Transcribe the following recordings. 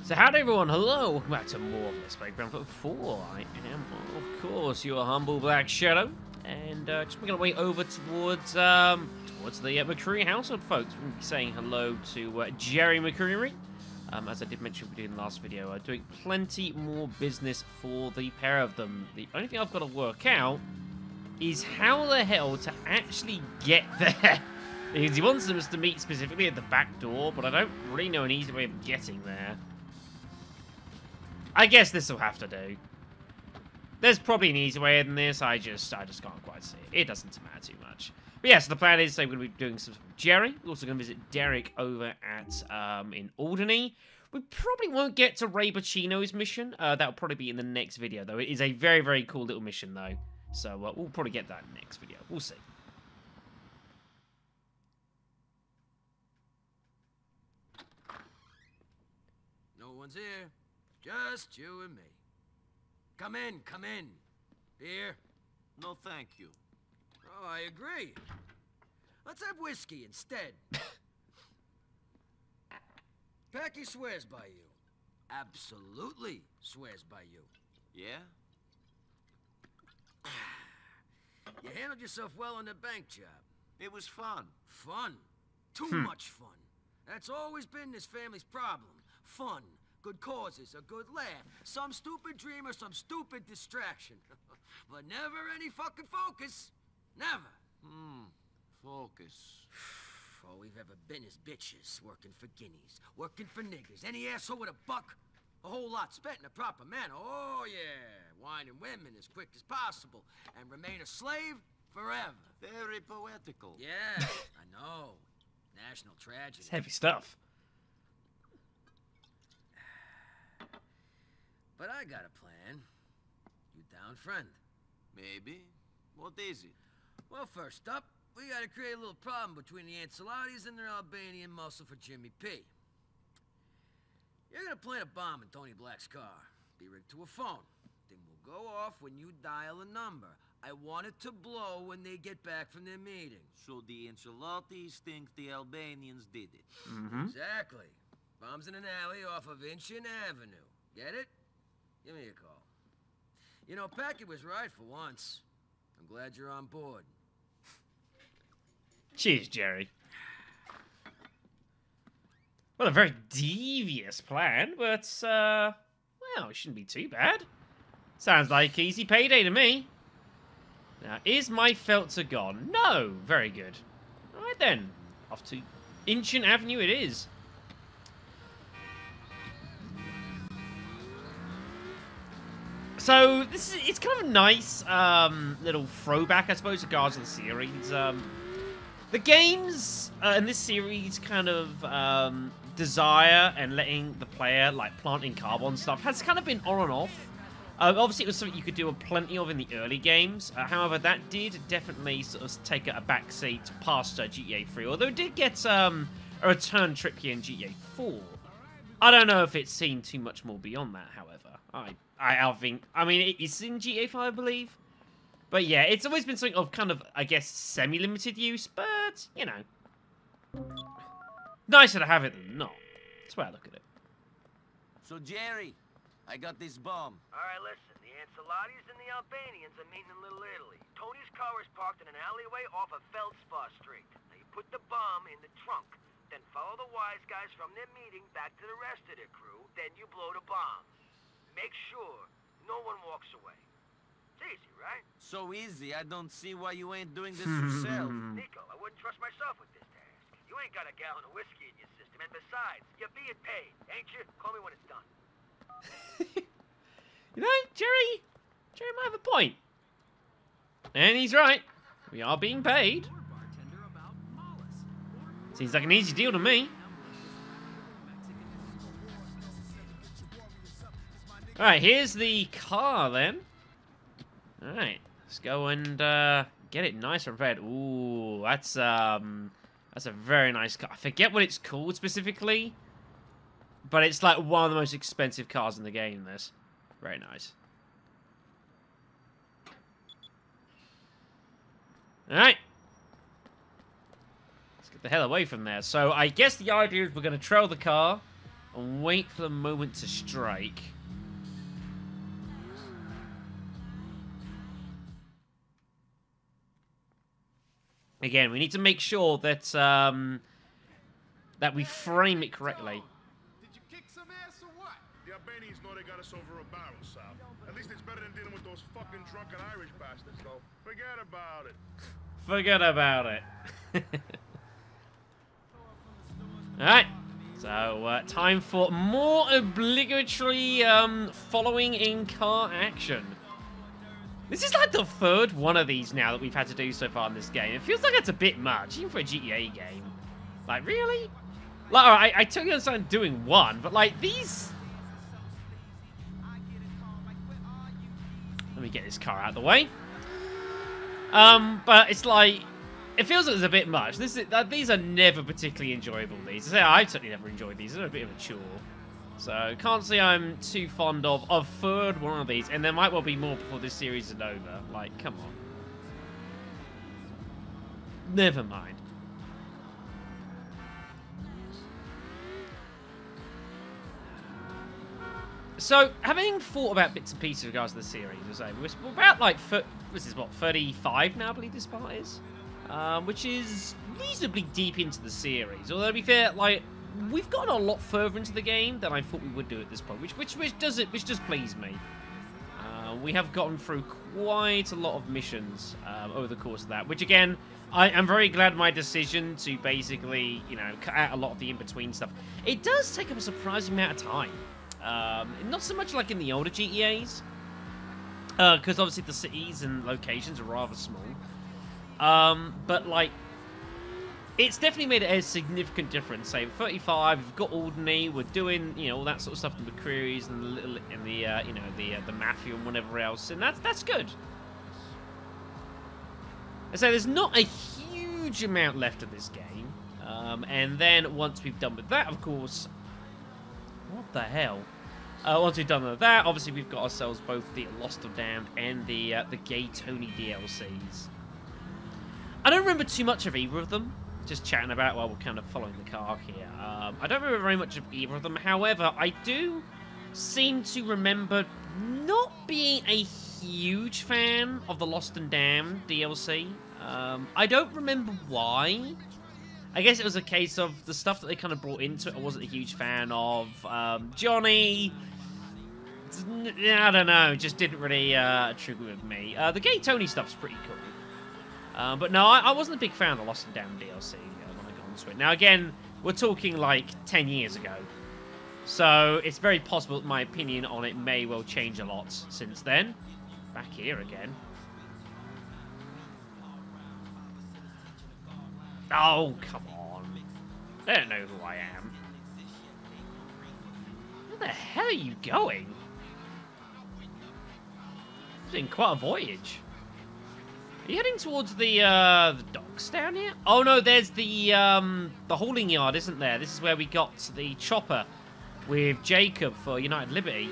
So howdy everyone, hello, welcome back to more of Let's Play Grand Theft 4. I am, of course, your humble Black Shadow, and just making our way over towards the McCreary household, folks. We'll be saying hello to Gerry McCreary. As I did mention we did in the last video, doing plenty more business for the pair of them. The only thing I've got to work out is how the hell to actually get there. Because he wants us to meet specifically at the back door, but I don't really know an easy way of getting there. I guess this will have to do. There's probably an easier way than this. I just can't quite see it. It doesn't matter too much. But yeah, so the plan is we're going to be doing some Gerry. We're also going to visit Derek over at in Alderney. We probably won't get to Ray Bacino's mission. That'll probably be in the next video, though. It is a very, very cool little mission, though. So we'll probably get that in the next video. We'll see. No one's here. Just you and me. Come in, come in. Beer? No, thank you. Oh, I agree. Let's have whiskey instead. Packie swears by you. Absolutely swears by you. Yeah? You handled yourself well on the bank job. It was fun. Fun. Too much fun. That's always been this family's problem. Fun. Good causes, a good laugh, some stupid dream or some stupid distraction. But never any fucking focus. Never. Focus. All we've ever been is bitches, working for guineas, working for niggers. Any asshole with a buck, a whole lot spent in a proper manner. Oh yeah, wine and women as quick as possible, and remain a slave forever. Very poetical. Yeah, I know. National tragedy. It's heavy stuff. But I got a plan. You down, friend? Maybe. What is it? Well, first up, we gotta create a little problem between the Ancelottis and their Albanian muscle for Jimmy P. You're gonna plant a bomb in Tony Black's car. Be rigged to a phone. Thing will go off when you dial a number. I want it to blow when they get back from their meeting. So the Ancelottis think the Albanians did it. Exactly. Bomb's in an alley off of Inchin Avenue. Get it? Give me a call. You know, Packie was right for once. I'm glad you're on board. Cheers, Gerry. Well, a very devious plan, but, well, it shouldn't be too bad. Sounds like easy payday to me. Now, is my Feltzer gone? No. Very good. All right, then. Off to Inchin Avenue it is. So, it's kind of a nice little throwback, I suppose, to regards to the series. The games in this series kind of desire and letting the player, like, planting carbon stuff has kind of been on and off. Obviously, it was something you could do plenty of in the early games. However, that did definitely sort of take a backseat past GTA 3, although it did get a return trip here in GTA 4. I don't know if it's seen too much more beyond that, however. I think, I mean, it's in GTA 5, I believe. But yeah, it's always been something of kind of, I guess, semi-limited use, but, you know. Nicer to have it than not. That's why I look at it. So, Gerry, I got this bomb. All right, listen. The Ancelottis and the Albanians are meeting in Little Italy. Tony's car is parked in an alleyway off of Feldspar Street. Now, you put the bomb in the trunk, then follow the wise guys from their meeting back to the rest of their crew, then you blow the bomb. Make sure no one walks away. It's easy, right? So easy, I don't see why you ain't doing this yourself. Nico, I wouldn't trust myself with this task. You ain't got a gallon of whiskey in your system, and besides, you're being paid, ain't you? Call me when it's done. You know, Gerry might have a point. And he's right. We are being paid. Seems like an easy deal to me. Alright, here's the car then. Alright, let's go and get it nice and red. Ooh, that's a very nice car. I forget what it's called specifically, but it's like one of the most expensive cars in the game, this. Very nice. Alright. Let's get the hell away from there. So I guess the idea is we're going to trail the car and wait for the moment to strike. Again, we need to make sure that that we frame it correctly. Did you kick some ass or what? The Albanians know they got us over a barrel, Sal. At least it's better than dealing with those fucking drunken Irish bastards, though. Forget about it. Forget about it. Alright. So, time for more obligatory following in car action. This is like the third one of these now that we've had to do so far in this game. It feels like it's a bit much, even for a GTA game. Like, really? Like, alright, I totally understand doing one, but like, these... Let me get this car out of the way. But it's like... It feels like it's a bit much. These are never particularly enjoyable, these. I've certainly never enjoyed these. They're a bit of a chore. So, can't say I'm too fond of a third one of these. And there might well be more before this series is over. Like, come on. Never mind. So, having thought about bits and pieces in regards to the series, we're about, like, this is, what, 35 now, I believe this part is? Which is reasonably deep into the series. Although, to be fair, like, we've gotten a lot further into the game than I thought we would do at this point, which does please me. We have gotten through quite a lot of missions over the course of that, which, again, I am very glad my decision to basically, you know, cut out a lot of the in-between stuff. It does take up a surprising amount of time. Not so much like in the older GTAs, because obviously the cities and locations are rather small. But like, it's definitely made a significant difference. Say, 35, we've got Alderney, we're doing, you know, all that sort of stuff in the McCreary's and the little, and the, you know, the Mafia and whatever else, and that's good. I say there's not a huge amount left of this game, and then once we've done with that, of course, what the hell? Once we've done with that, obviously we've got ourselves both the Lost and Damned and the Gay Tony DLCs. I don't remember too much of either of them. Just chatting about while we're kind of following the car here. I don't remember very much of either of them. However, I do seem to remember not being a huge fan of the Lost and Damned DLC. I don't remember why. I guess it was a case of the stuff that they kind of brought into it I wasn't a huge fan of. Johnny... I don't know, just didn't really trigger with me. The Gay Tony stuff's pretty cool. But no, I wasn't a big fan of the Lost and Damned DLC when I got into it. Now, again, we're talking like 10 years ago. So it's very possible that my opinion on it may well change a lot since then. Back here again. Oh, come on. They don't know who I am. Where the hell are you going? It's been quite a voyage. Are you heading towards the docks down here? Oh no, there's the hauling yard, isn't there? This is where we got the chopper with Jacob for United Liberty.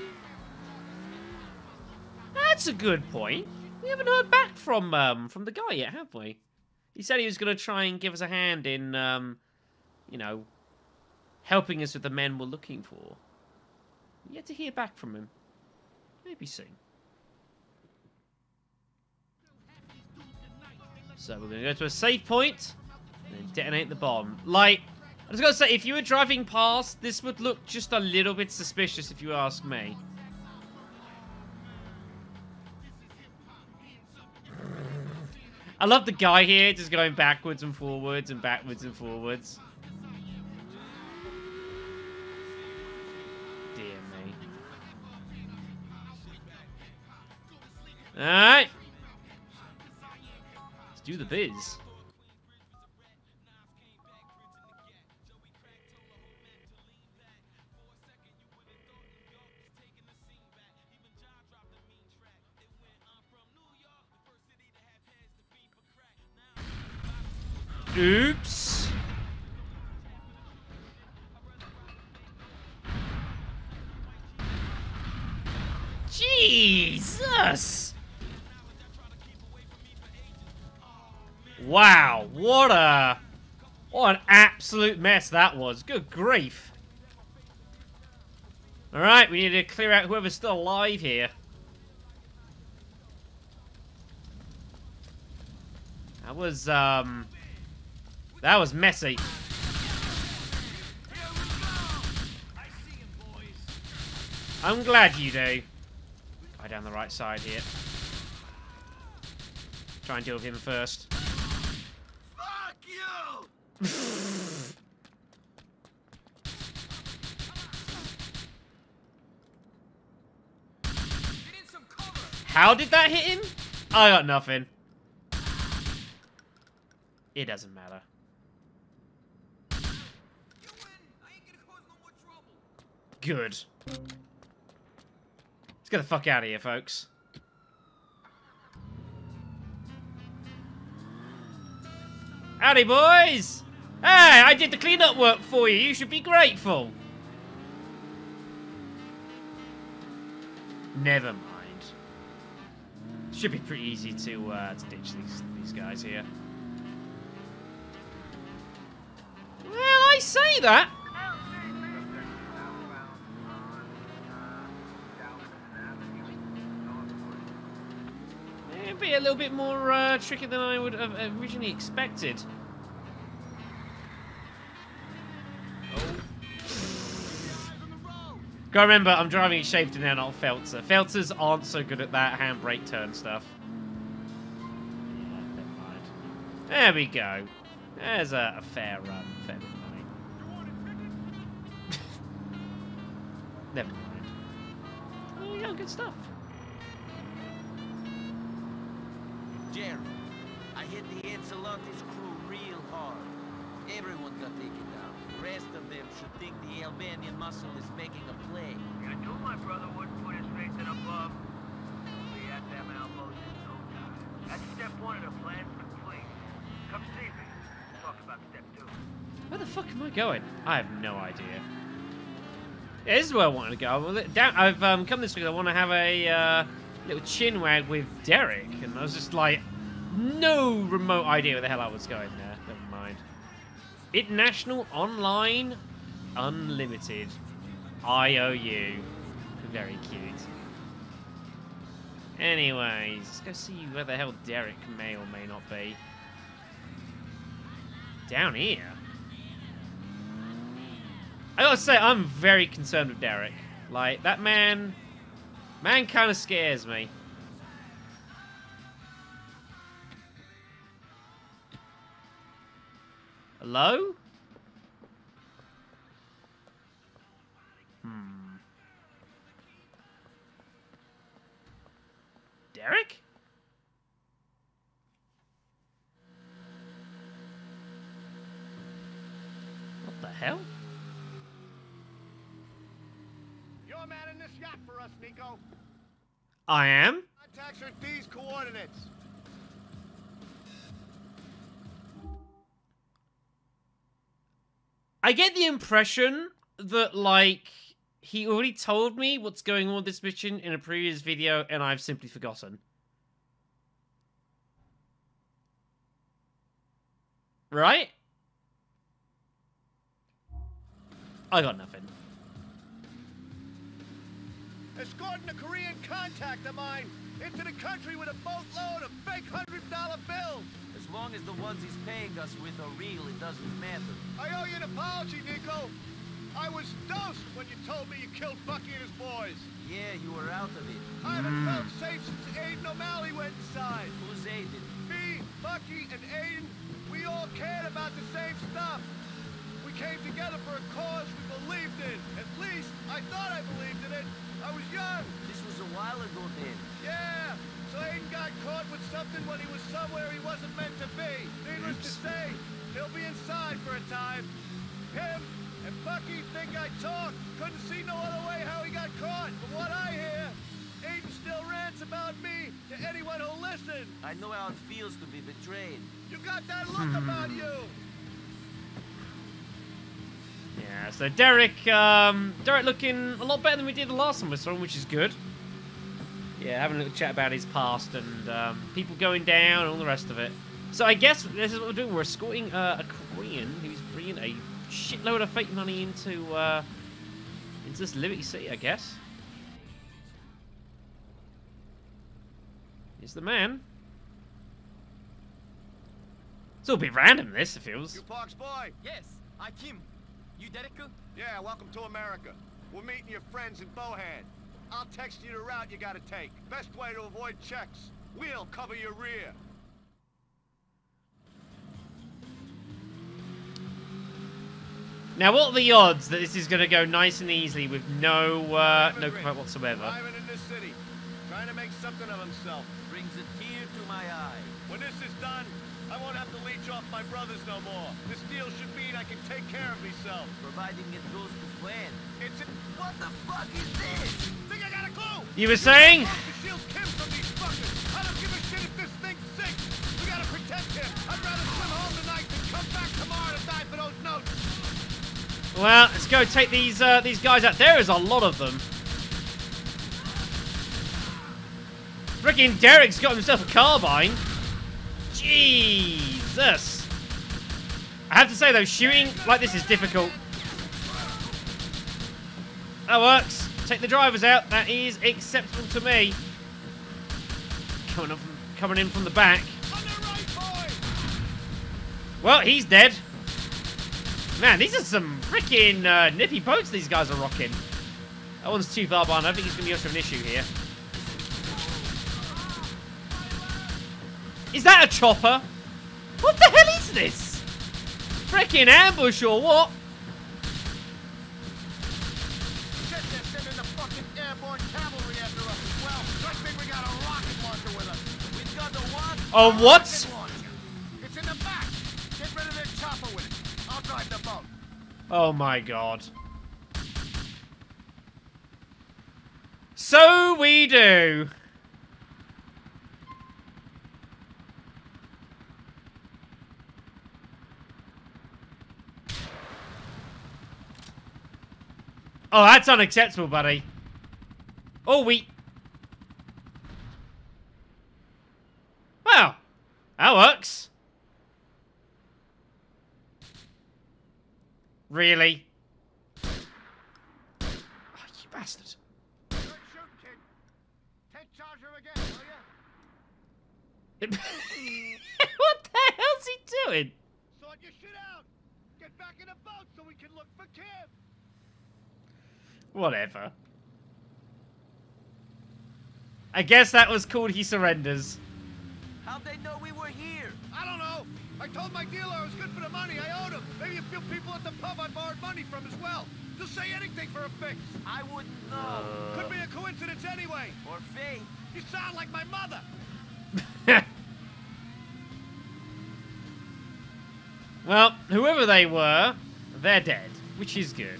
That's a good point. We haven't heard back from the guy yet, have we? He said he was going to try and give us a hand in, you know, helping us with the men we're looking for. Yet to hear back from him. Maybe soon. So we're going to go to a safe point and then detonate the bomb. Like, I was going to say, if you were driving past, this would look just a little bit suspicious if you ask me. I love the guy here just going backwards and forwards and backwards and forwards. Dear me. Alright. Let's do the biz. Oops. Jesus. Wow, what an absolute mess that was. Good grief. Alright, we need to clear out whoever's still alive here. That was messy. I'm glad you do. Guy down the right side here. Try and deal with him first. Fuck you! How did that hit him? I got nothing. It doesn't matter. Good. Let's get the fuck out of here, folks. Howdy, boys! Hey, I did the cleanup work for you. You should be grateful. Never mind. Should be pretty easy to ditch these guys here. Well, I say that. It'd be a little bit more tricky than I would have originally expected. Gotta remember, I'm driving a Shafter now, not a Feltzer. Feltzers aren't so good at that handbrake turn stuff. Yeah, never mind. There we go. There's a fair bit of money. Never mind. Oh, yeah, good stuff. Gerry, I hit the Ancelotti's crew real hard. Everyone got taken down. The rest of them should think the Albanian muscle is making a play. I knew my brother wouldn't put his faith in above. We'll be at them elbows in no time. That's step one of the plan complete. Come see me. We'll talk about step two. Where the fuck am I going? I have no idea. Yeah, this is where I wanted to go. I've come this week. I want to have a little chin wag with Derek, and I was just like, no remote idea where the hell I was going there. Never mind. International Online Unlimited IOU. Very cute. Anyways, let's go see where the hell Derek may or may not be. Down here. I gotta say, I'm very concerned with Derek. Like, that man kind of scares me. Hello? Derek? What the hell? You're manning this yacht for us, Nico. I am? Contacts are at these coordinates. I get the impression that, like, he already told me what's going on with this mission in a previous video, and I've simply forgotten. Right? I got nothing. Escorting a Korean contact of mine into the country with a boatload of fake $100 bills. As long as the ones he's paying us with are real, it doesn't matter. I owe you an apology, Nico. I was dosed when you told me you killed Packie and his boys. Yeah, you were out of it. I haven't felt safe since Aiden O'Malley went inside. Who's Aiden? Me, Packie, and Aiden, we all cared about the same stuff. We came together for a cause we believed in. At least, I thought I believed in it. I was young. This was a while ago then. Yeah, so Aiden got caught with something when he was somewhere he wasn't meant to be. Needless to say, he'll be inside for a time. Him and Packie think I talk. Couldn't see no other way how he got caught. From what I hear, Aiden still rants about me to anyone who'll listen. I know how it feels to be betrayed. You got that look about you. Yeah, so Derek looking a lot better than we did the last time we saw him, which is good. Yeah, having a little chat about his past and people going down and all the rest of it. So I guess this is what we're doing. We're escorting a Korean who's bringing a shitload of fake money into It's just Liberty City, I guess. He's the man. It's all a bit random, this, it feels. You Parks boy? Yes, I Kim. You Derek? Yeah, welcome to America. We're meeting your friends in Bohan. I'll text you the route you gotta take. Best way to avoid checks. We'll cover your rear. Now, what are the odds that this is going to go nice and easily with no complaint whatsoever? Arriving in this city, trying to make something of himself. Brings a tear to my eye. When this is done, I won't have to leech off my brothers no more. This deal should mean I can take care of myself. Providing it goes to plan. It's a... What the fuck is this? Think I got a clue? You were saying? To shield Kim from these fuckers. I don't give a shit if this thing sinks. We gotta protect him. I'd rather swim home tonight than come back tomorrow to die for those notes. Well, let's go take these guys out. There is a lot of them. Freaking Derek's got himself a carbine. Jesus. I have to say, though, shooting like this is difficult. That works. Take the drivers out. That is acceptable to me. Coming in from the back. Well, he's dead. Man, these are some freaking nippy boats these guys are rocking. That one's too far behind. I don't think he's going to be much of an issue here. Is that a chopper? What the hell is this? Freaking ambush or what? Shit, they're sending the fucking airborne cavalry after us as well. I think we got a rocket launcher with us. We've got the what? Oh, what? Rocket launcher. It's in the back. Get rid of their chopper with it. I'll drive the boat. Oh my god. So we do. Oh, that's unacceptable, buddy. Oh, Well, that works. Really? Oh, you bastard. Good shoot, kid. Take charge of her again, will ya? What the hell's he doing? Sort your shit out. Get back in the boat so we can look for Kim. Whatever. I guess that was called he surrenders. How'd they know we were here? I don't know. I told my dealer I was good for the money. I owed him. Maybe a few people at the pub I borrowed money from as well. Just say anything for a fix. I wouldn't know. Could be a coincidence anyway. Or fate. You sound like my mother. Well, whoever they were, they're dead, which is good.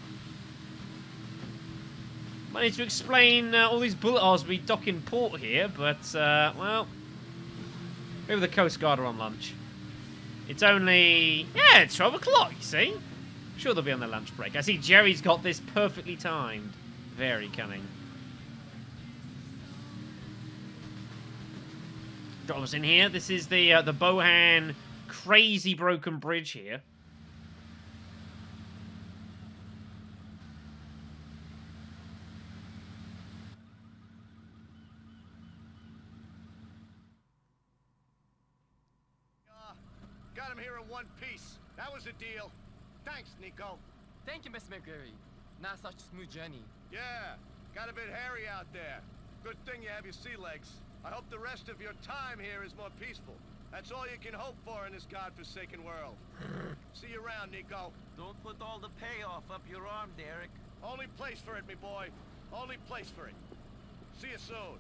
Might need to explain all these bullet holes we dock in port here, but, well, maybe the Coast Guard are on lunch. It's only, yeah, it's 12 o'clock, you see? I'm sure they'll be on their lunch break. I see Gerry's got this perfectly timed. Very cunning. Drop us in here. This is the Bohan crazy broken bridge here. Got him here in one piece. That was a deal. Thanks, Nico. Thank you, Mr. Gerry. Not such a smooth journey. Yeah, got a bit hairy out there. Good thing you have your sea legs. I hope the rest of your time here is more peaceful. That's all you can hope for in this godforsaken world. See you around, Nico. Don't put all the payoff up your arm, Derek. Only place for it, me boy. Only place for it. See you soon.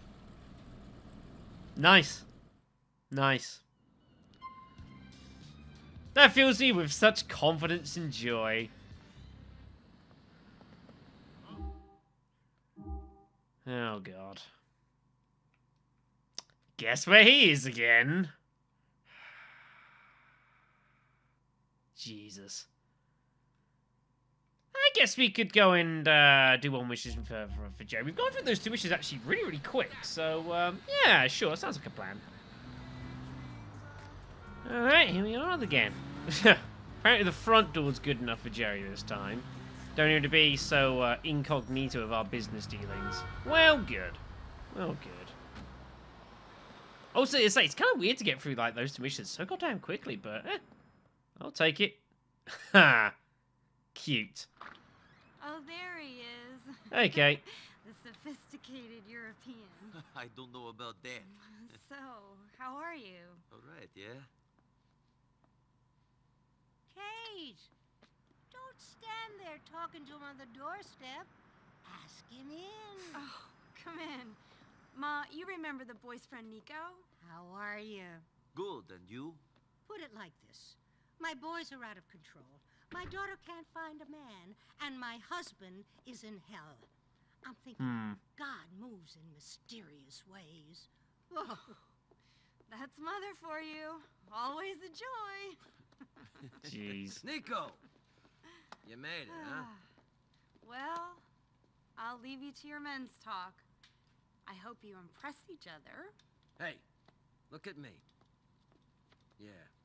Nice. Nice. That fills me with such confidence and joy. Oh, God. Guess where he is again. Jesus. I guess we could go and do one wishes for Gerry. We've gone through those two wishes actually really, really quick. So, yeah, sure. Sounds like a plan. Alright, here we are again. Apparently the front door's good enough for Gerry this time. Don't need to be so incognito of our business dealings. Well, good. Well, good. Also, it's kind of weird to get through like those two missions so goddamn quickly, but I'll take it. Ha! Cute. Oh, there he is. Okay. The sophisticated European. I don't know about that. So, how are you? All right, yeah? Kate, don't stand there talking to him on the doorstep. Ask him in. Oh, come in. Ma, you remember the boy's friend Nico? How are you? Good, and you? Put it like this. My boys are out of control. My daughter can't find a man, and my husband is in hell. I'm thinking God moves in mysterious ways. Oh, that's mother for you. Always a joy. Jeez. Nico! You made it, huh? Well, I'll leave you to your men's talk. I hope you impress each other. Hey, look at me. Yeah.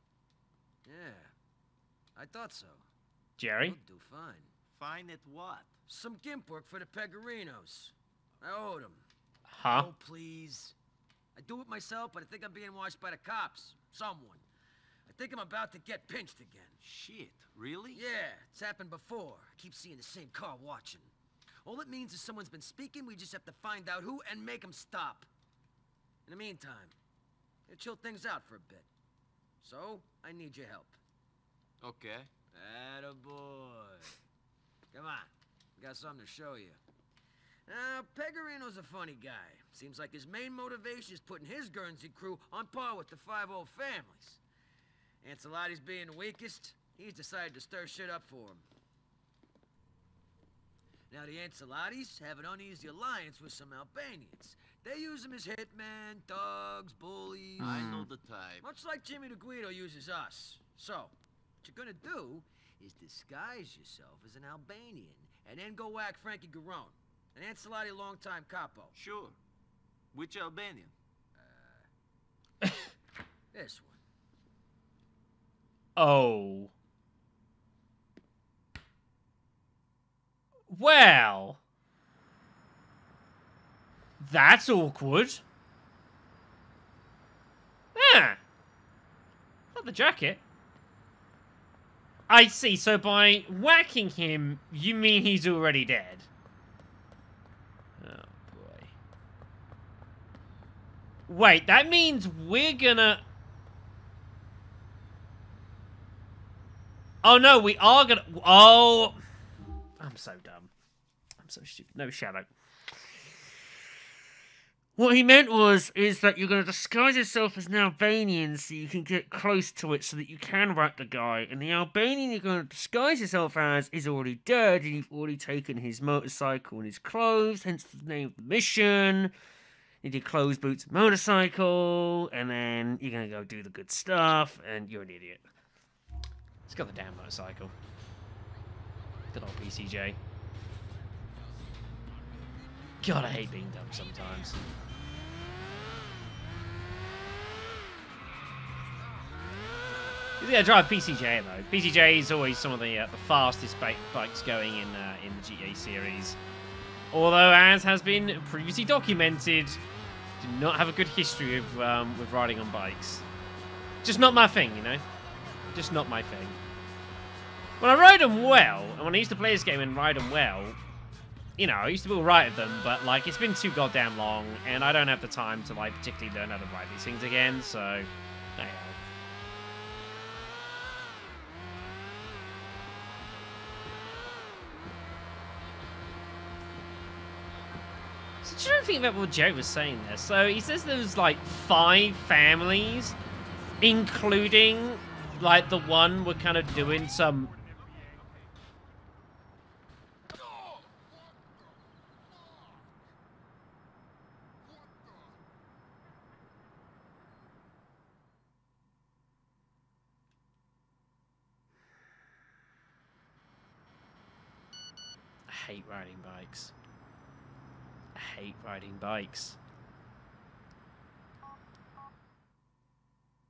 I thought so. Gerry? You'll do fine. Fine at what? Some gimp work for the Pegorinos. I owed them. Huh? Oh, please. I do it myself, but I think I'm being watched by the cops. Someone. I think I'm about to get pinched again. Shit, really? Yeah, it's happened before. I keep seeing the same car watching. All it means is someone's been speaking, we just have to find out who and make them stop. In the meantime, it'll chill things out for a bit. So, I need your help. Okay. Attaboy. Come on, I got something to show you. Now, Pegorino's a funny guy. Seems like his main motivation is putting his Guernsey crew on par with the 5 old families. Ancelotti's being the weakest, he's decided to stir shit up for him. Now, the Ancelottis have an uneasy alliance with some Albanians. They use them as hitmen, thugs, bullies. I know the type. Much like Jimmy the Guido uses us. So, what you're gonna do is disguise yourself as an Albanian and then go whack Frankie Garone, an Ancelotti longtime capo. Sure. Which Albanian? This one. Oh. Well. That's awkward. Yeah. Not the jacket. I see, so by whacking him, you mean he's already dead? Oh, boy. Wait, that means we're gonna... Oh, no, we are gonna... Oh! I'm so dumb. I'm so stupid. No, Shadow. What he meant is that you're going to disguise yourself as an Albanian so you can get close to it so that you can whack the guy. And the Albanian you're going to disguise yourself as is already dead and you've already taken his motorcycle and his clothes, hence the name of the mission. You did clothes, boots, and motorcycle, and then you're going to go do the good stuff, and you're an idiot. It's got the damn motorcycle. Good old PCJ. God, I hate being dumb sometimes. Yeah, drive PCJ though. PCJ is always some of the fastest bikes going in the GTA series. Although, as has been previously documented, do not have a good history of with riding on bikes. Just not my thing, you know. Just not my thing. When I ride them well, and when I used to play this game and ride them well, you know, I used to be alright at them, but like it's been too goddamn long, and I don't have the time to like particularly learn how to ride these things again. So, there you go. So do you think about what Gerry was saying there? So he says there's like 5 families, including like the one we're kind of doing some... I hate riding bikes. I hate riding bikes.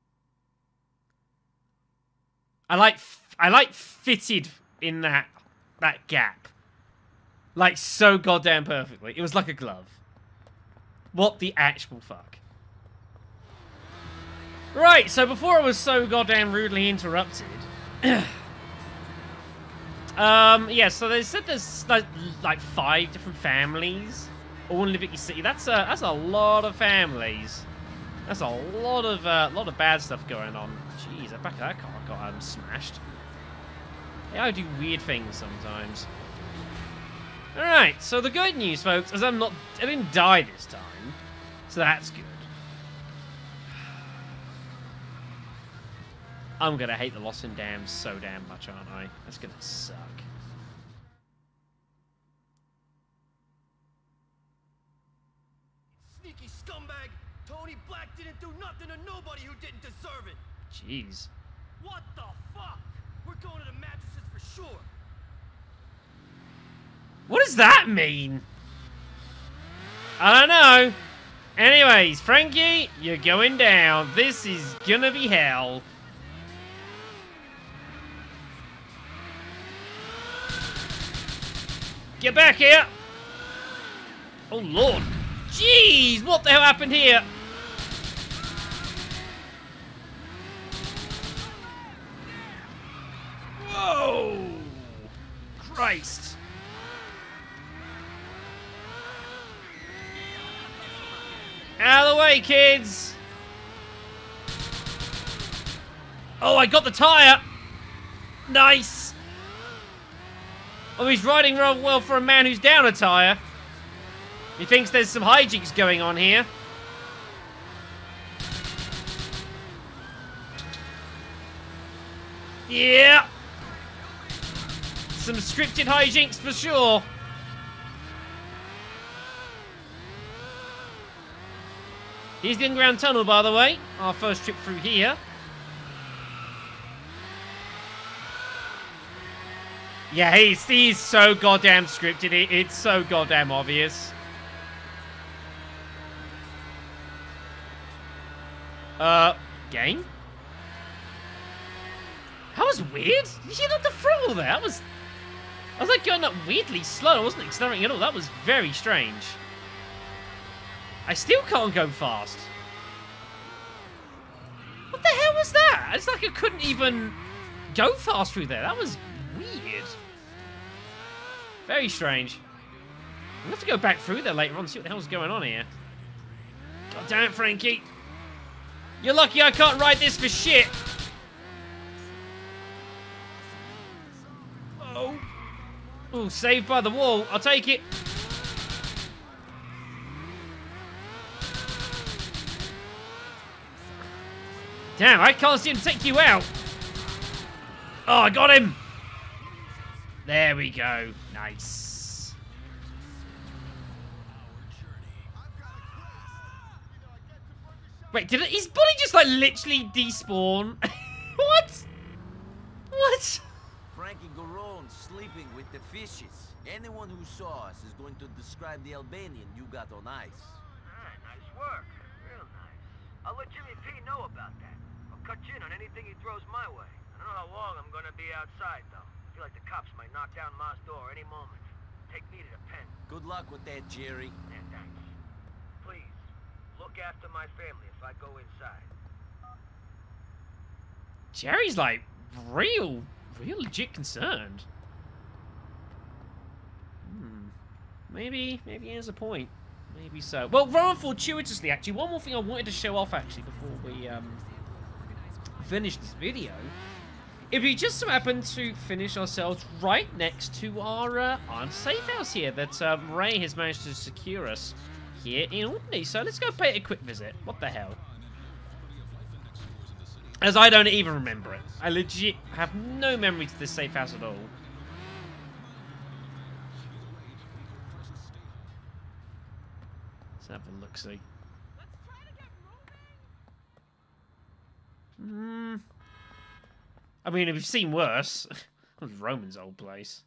I like fitted in that that gap. Like, so goddamn perfectly. It was like a glove. What the actual fuck? Right, so before I was so goddamn rudely interrupted... yeah, so they said there's like 5 different families all in Liberty City. That's a lot of families. That's a lot of bad stuff going on. Jeez, the back of that car got smashed. Yeah, I do weird things sometimes. Alright, so the good news, folks, is I didn't die this time. So that's good. I'm gonna hate the Lost in Dams so damn much, aren't I? That's gonna suck. Sneaky scumbag! Tony Black didn't do nothing to nobody who didn't deserve it! Jeez. What the fuck? We're going to the mattresses for sure! What does that mean? I don't know. Anyways, Frankie, you're going down. This is gonna be hell. Get back here! Oh, Lord. Jeez, what the hell happened here? Whoa! Christ. Out of the way, kids! Oh, I got the tire! Nice! Oh, he's riding real well for a man who's down a tire. He thinks there's some hijinks going on here. Yeah! Some scripted hijinks for sure. Here's the underground tunnel, by the way. Our first trip through here. Yeah, he's so goddamn scripted. It's so goddamn obvious. Game? That was weird. Did you hit the throttle there? I was like going up weirdly slow. I wasn't accelerating at all. That was very strange. I still can't go fast. What the hell was that? It's like I couldn't even go fast through there. That was weird. Very strange. We'll have to go back through there later on and see what the hell's going on here. God damn it, Frankie. You're lucky I can't ride this for shit. Oh. Oh, saved by the wall. I'll take it. Damn, I can't see him take you out. Oh, I got him. There we go. Nice. Wait, did his body just like literally despawn? What? What? Frankie Garon's sleeping with the fishes. Anyone who saw us is going to describe the Albanian you got on ice. Alright, nice work. Real nice. I'll let Jimmy P know about that. I'll cut you in on anything he throws my way. I don't know how long I'm gonna be outside, though. I feel like the cops might knock down Ma's door any moment. Take me to the pen. Good luck with that, Gerry. Yeah, thanks. Please, look after my family if I go inside. Jerry's like real legit concerned. Maybe he has a point. Maybe so. Well, rather fortuitously, actually, one more thing I wanted to show off, actually, before we finish this video. If we just so happen to finish ourselves right next to our safe house here that Ray has managed to secure us here in Albany. So let's go pay it a quick visit. What the hell? As I don't even remember it. I legit have no memory to this safe house at all. Let's have a look-see. I mean, we've seen worse. That was Roman's old place.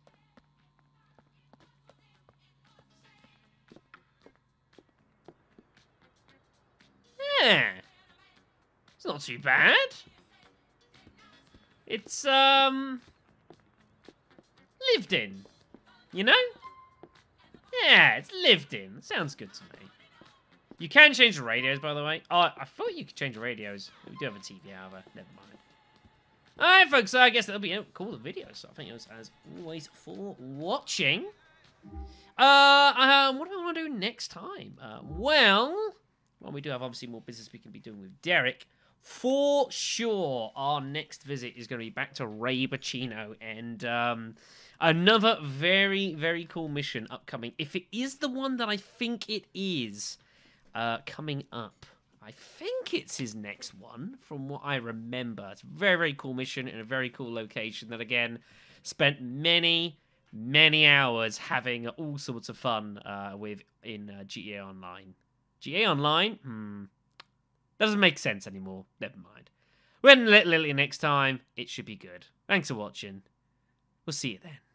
Yeah. It's not too bad. It's, living lived in. You know? Yeah, it's lived in. Sounds good to me. You can change the radios, by the way. Oh, I thought you could change the radios. We do have a TV, however. Never mind. Alright, folks, so I guess that'll be it. Cool, the video. So thank you as always for watching. What do we want to do next time? Well, we do have obviously more business we can be doing with Derek. For sure, our next visit is going to be back to Ray Bacino and another very, very cool mission upcoming. If it is the one that I think it is, coming up. I think it's his next one, from what I remember. It's a very, very cool mission in a very cool location that, again, spent many hours having all sorts of fun with in GTA Online. GTA Online? Doesn't make sense anymore. Never mind. When Lily next time, it should be good. Thanks for watching. We'll see you then.